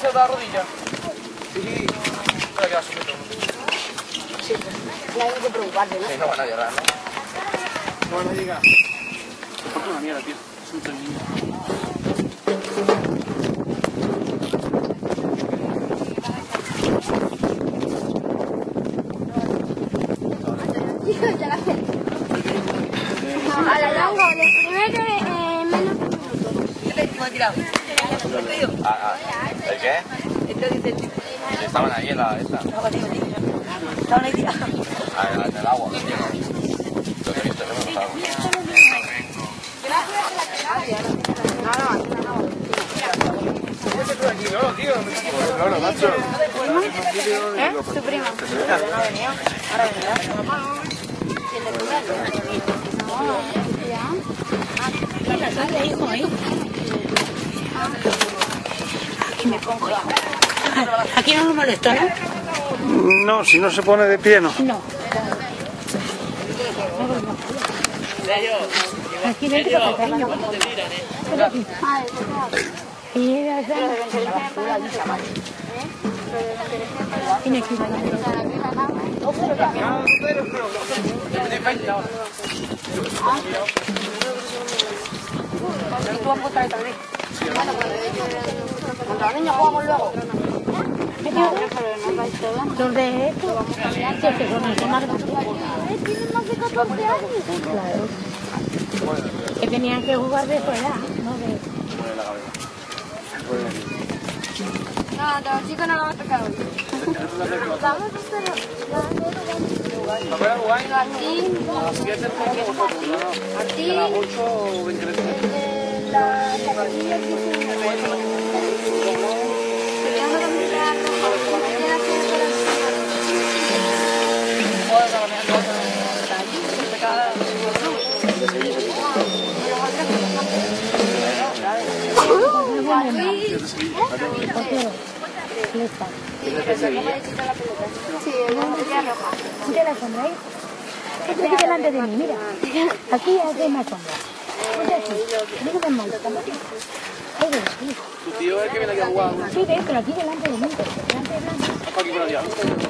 de la rodilla? Sí. Para que la sujeto. Sí, no hay que preocuparse, ¿no? Sí, no van a llorar, ¿no? No van a llegar. Es una mierda, tío. Es un tremendo. Ya la sé. A la longa, el primero menos de un minuto. ¿Qué te hemos tirado? ¿El qué? Esto dice el tipo. Estaban ahí en la esta. Estaban ahí tirados. En el agua. Lo que he visto, yo me he gustado. Claro, macho. ¿Eh? Tu prima. Ahora venía. Aquí no nos molesta, ¿no? No, si no se pone de pie, no. No. Aquí no hay que tocar cariño. Y ya está. Tiene que ir a la Tú vas a encontrar esta vez. Contra los niños jugamos luego. ¿Dónde es esto? Sí, es que son mucho más grandes. Tienen más de 14 años. Claro. Que tenían que jugar de fuera, no de... No, de los chicos no lo vamos a tocar hoy. Vamos a hacer... Martín, A las 8 ven que la zapatilla que ¿Qué la sombra ahí? Estoy aquí delante de mí, mira. Aquí hay más sombra. Mira que mal. tu tío es el que viene aquí a jugar. Sí, ves, pero aquí delante de mí. Delante de mí. Aquí por allá.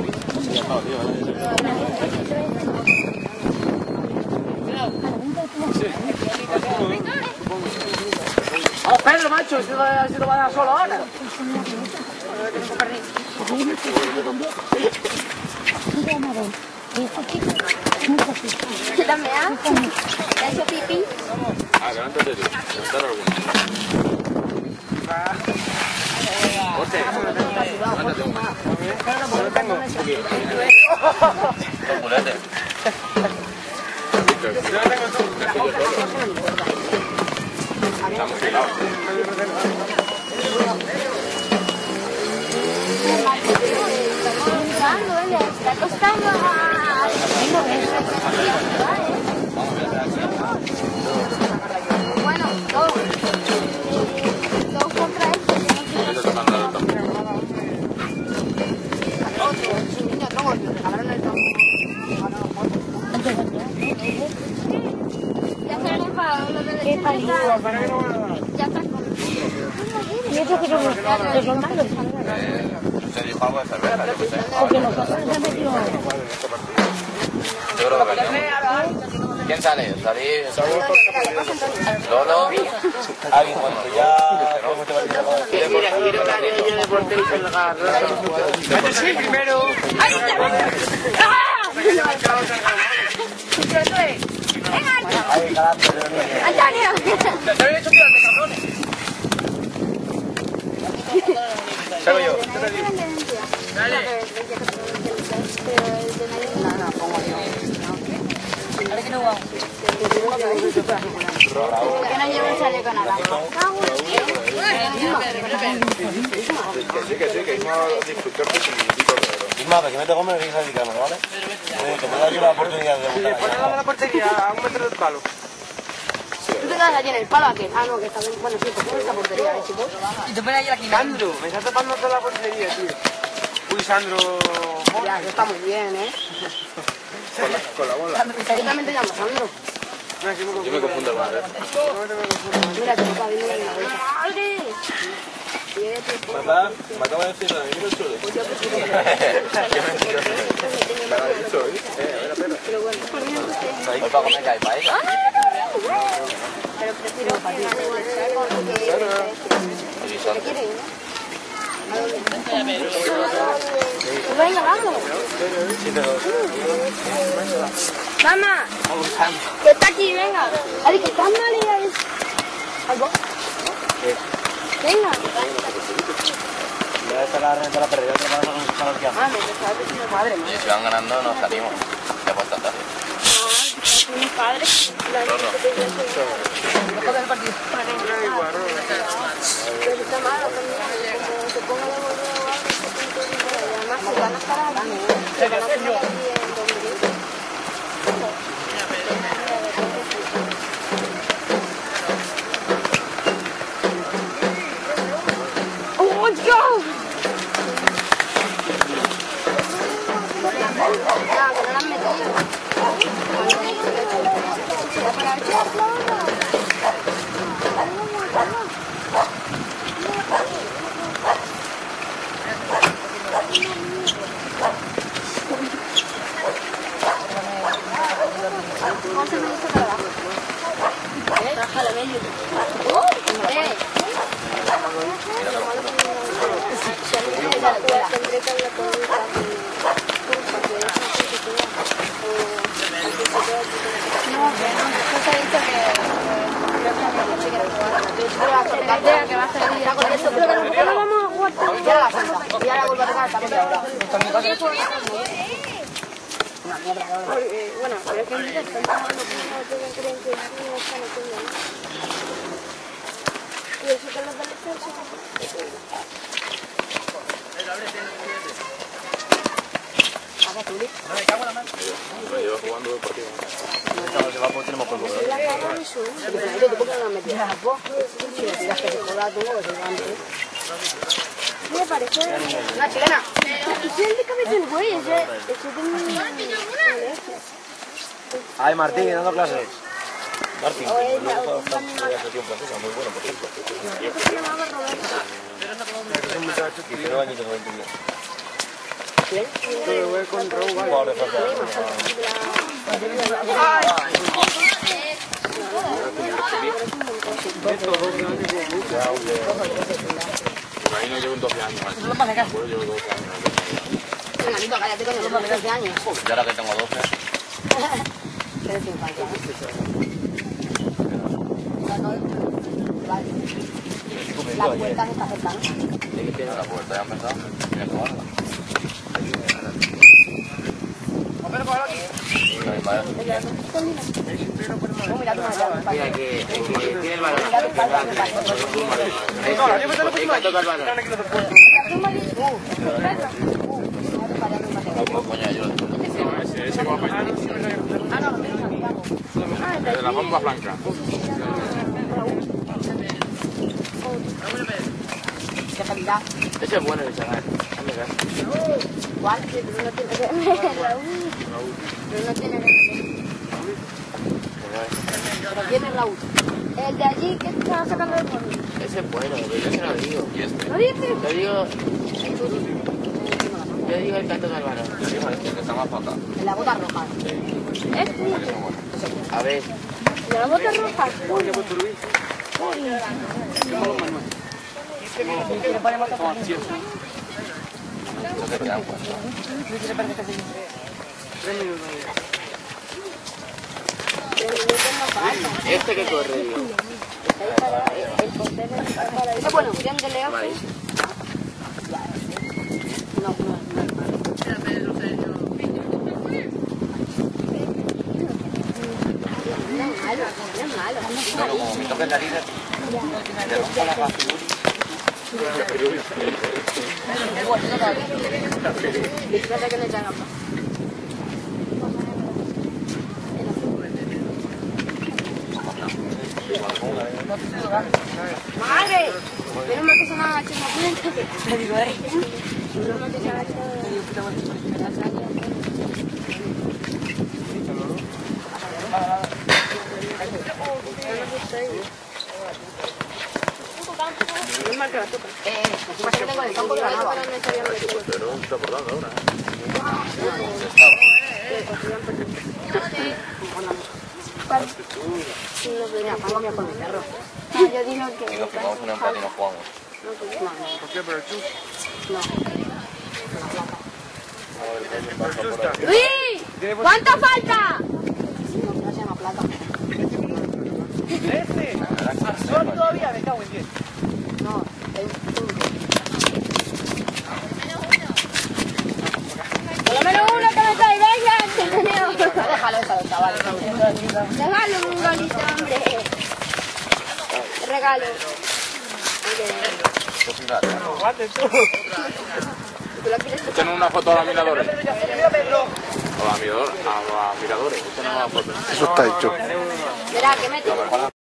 ¡Vamos, Pedro, macho! Si no va a dar solo ahora. ¿Qué me ha? ¿Ha hecho pipí? Levántate tú. Levantar alguno. José, levántate un Los muletes. Estamos helados. Está costando a... Bueno, dos contra ya se han enfadado los de la ya está. Y eso que son malos. Se dijo algo de cerveza, yo qué sé. Porque los otros se han metido... Yo creo que perdemos. ¿Quién sale? ¿Salís? ¿Lolo? ¿Alguien? Bueno, ya... Sí, primero. ¡Antonio! ¿Te habéis hecho tirarme, cabrones? Salgo yo. Dale. No, pongo yo. Ahora que no vamos. ¿Por qué no llevo el chaleco naranja? Que sí, que Isma disfrutó con su Isma, que me tengo que ir a dedicarme, ¿vale? Que me da yo la oportunidad de Sí, después de la portería a 1 metro del palo. ¿Tú te quedas allí en el palo aquel? Ah, no, que está bien. Bueno, sí, pues esta portería, chicos. Y te pones ahí aquí. Sandro, me está tapando toda la portería, tío. Uy, Sandro. Ya, eso está muy bien, ¿eh? Con la bola. Yo también te llamo Sandro. Yo me confundo más, ¿eh? Mira, que no está viendo en la bolsa. Papá, me acaba de decir la misma chulo. Qué mentiroso. Me lo ha dicho, ¿eh? Espera. Pero bueno, Hoy para comer caipa, ¿eh? pero prefiero que venga, vamos. Mamá, que está aquí, venga. Ay, que está mal y ¿algo? Venga. Ya está la renta la perdida, otra vez con sus manos que hacen. Madre Y si van ganando, nos salimos. Ya pues esta tarde. mi padre. Pero está malo también, como se ponga de volver o algo, se pinta y además se van a estar aquí. Se van a poner aquí en Dominique. ¡Oh, Dios! Ah, que no la han metido. ¿Cómo se me hizo para abajo? Bájale, medio. Tendré que hablar con mi padre. No, se ha dicho que va a ser con eso, pero que no vamos a jugar. Ya la cuenta, ya la vuelvo a tocar esta media hora. Una mierda ahora. Bueno, pero es que en directo están jugando con los que creen que no están haciendo nada. Y eso que los del defensa. No me cago en la mano. No, llevo jugando dos partidos. No, se va por tenemos por Si la cagamos eso, yo te pongo una metida. Si le tiras que te joda tú, pues el antes. Me parece una chilena. ¿Y si el de cabeza el güey? Ese de mi... Ay, Martín, dando clases. Martín, O es no la puedo otra estar muy francesa, muy bueno porque que se llamaba Roberto. es un muchacho que 0 añitos, 20 días. ¿Quién? Un jugador de francesa. Ahí no llevo un 12 años. No me pasa Yo llevo 12 años. Manito, cállate, coño, no me 12 años. Yo ahora que tengo 12. Eres infancia. La puerta está cercana. La puerta ya ha empezado. Tienes que guardarla. Mira que tiene el balón. Toca el balón. Coño, yo Ese va para allá. De la bomba blanca. Qué calidad. Ese es bueno el chaval. ¿Cuál? Pero no tiene Pero no tiene Pero tiene Raúl. El de allí que estaba sacando el móvil. Ese es bueno, yo se lo digo. y este. ¿Lo dices? Yo digo, yo digo el que toca el balón. Yo digo este, que está más para acá. En la bota roja. A ver. ¿De la bota roja? Eso que te dan cuenta. Este que corre, digo. El portero está para ahí. Bueno, bien de Leo. Vale. No, no es malo. Pero como me toque narices, te rompo la basura. Espérate que le echa gamba. ¡Madre! Menos mal que se me ha agachado la puerta. Te digo, menos mal que se ha agachado la caña. No mal que la toca. Encima que tengo el campo de la nava. Pero no está acordando ahora. Mira, pongo mi por mi perro. Yo digo que... Y nos firmamos un empate y nos jugamos. ¿Por qué? ¿Por el chus? ¡Luis! ¿Cuánto falta? No se llama plata. ¡Este! ¿Azul todavía? Me cago en 10. No, Por lo menos uno que me traiga ya. déjalo eso a los chavales. Regalo un golito, hombre. Te regalo. Aguante tú. Echen una foto a los miradores. A los miradores. Echen una foto. Eso está hecho. Verá, que mete.